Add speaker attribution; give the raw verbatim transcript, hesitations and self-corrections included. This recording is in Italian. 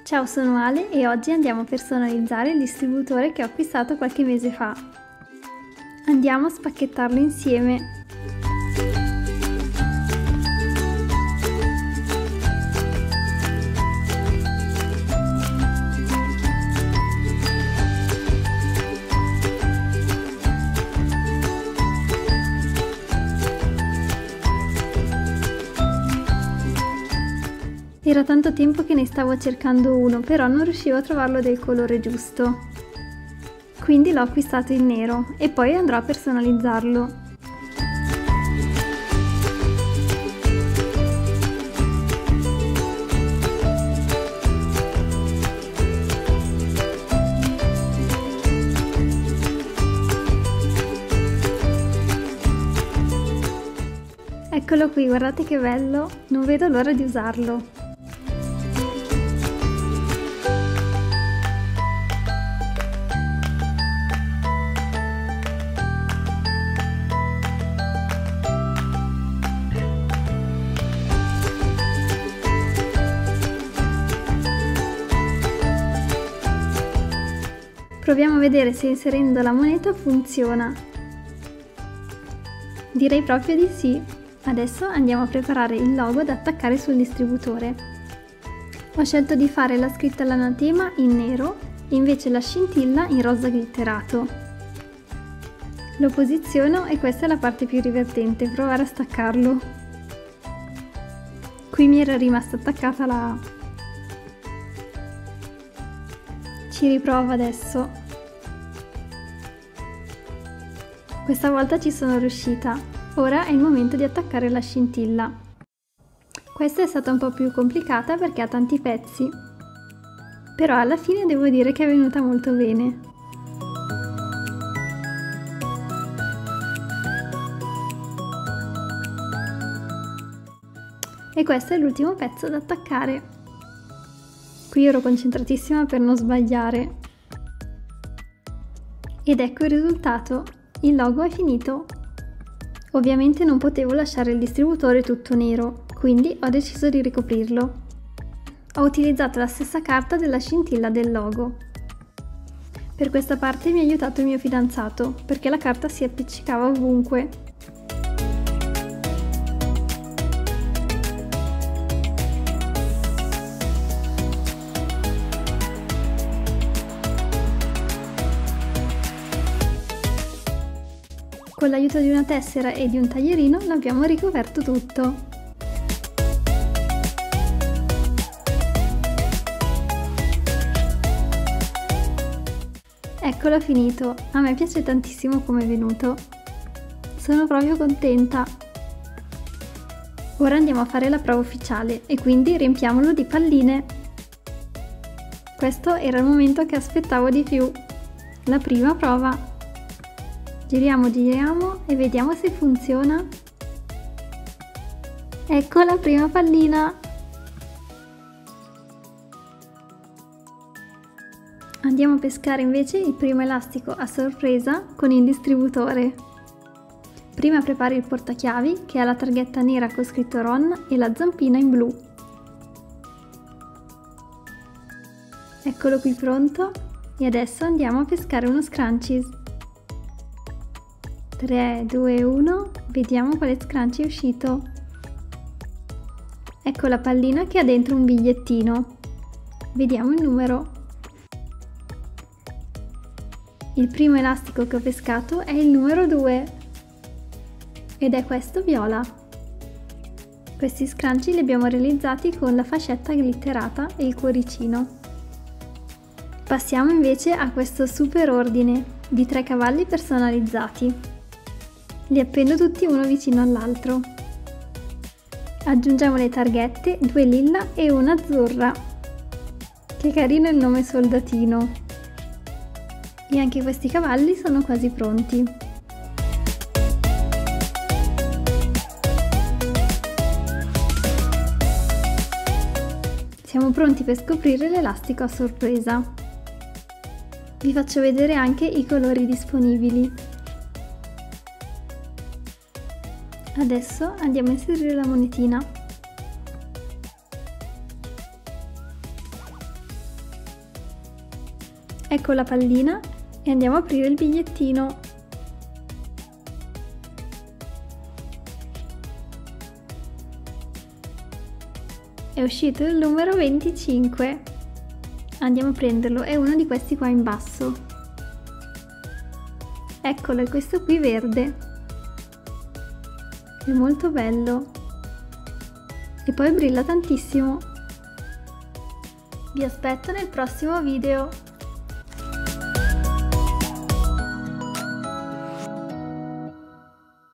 Speaker 1: Ciao, sono Ale e oggi andiamo a personalizzare il distributore che ho acquistato qualche mese fa. Andiamo a spacchettarlo insieme. Era tanto tempo che ne stavo cercando uno, però non riuscivo a trovarlo del colore giusto. Quindi l'ho acquistato in nero e poi andrò a personalizzarlo. Eccolo qui, guardate che bello, non vedo l'ora di usarlo. Proviamo a vedere se inserendo la moneta funziona. Direi proprio di sì. Adesso andiamo a preparare il logo da attaccare sul distributore. Ho scelto di fare la scritta all'anatema in nero e invece la scintilla in rosa glitterato. Lo posiziono e questa è la parte più divertente, provare a staccarlo. Qui mi era rimasta attaccata la A. Ci riprovo adesso. Questa volta ci sono riuscita. Ora è il momento di attaccare la scintilla. Questa è stata un po' più complicata perché ha tanti pezzi, però alla fine devo dire che è venuta molto bene. E questo è l'ultimo pezzo da attaccare. Qui ero concentratissima per non sbagliare. Ed ecco il risultato. Il logo è finito. Ovviamente non potevo lasciare il distributore tutto nero, quindi ho deciso di ricoprirlo. Ho utilizzato la stessa carta della scintilla del logo. Per questa parte mi ha aiutato il mio fidanzato, perché la carta si appiccicava ovunque. Con l'aiuto di una tessera e di un taglierino l'abbiamo ricoperto tutto. Eccolo finito, a me piace tantissimo come è venuto. Sono proprio contenta. Ora andiamo a fare la prova ufficiale e quindi riempiamolo di palline. Questo era il momento che aspettavo di più. La prima prova. Giriamo, giriamo e vediamo se funziona. Ecco la prima pallina. Andiamo a pescare invece il primo elastico a sorpresa con il distributore. Prima prepari il portachiavi che ha la targhetta nera con scritto Ron e la zampina in blu. Eccolo qui pronto e adesso andiamo a pescare uno scrunchies. tre, due, uno, vediamo quale scrunchie è uscito. Ecco la pallina che ha dentro un bigliettino. Vediamo il numero. Il primo elastico che ho pescato è il numero due ed è questo viola. Questi scrunchie li abbiamo realizzati con la fascetta glitterata e il cuoricino. Passiamo invece a questo super ordine di tre cavalli personalizzati. Li appendo tutti uno vicino all'altro. Aggiungiamo le targhette, due lilla e una azzurra. Che carino il nome soldatino. E anche questi cavalli sono quasi pronti. Siamo pronti per scoprire l'elastico a sorpresa. Vi faccio vedere anche i colori disponibili. Adesso andiamo a inserire la monetina. Ecco la pallina e andiamo a aprire il bigliettino. È uscito il numero venticinque. Andiamo a prenderlo, è uno di questi qua in basso. Eccolo, è questo qui verde. È molto bello. E poi brilla tantissimo. Vi aspetto nel prossimo video.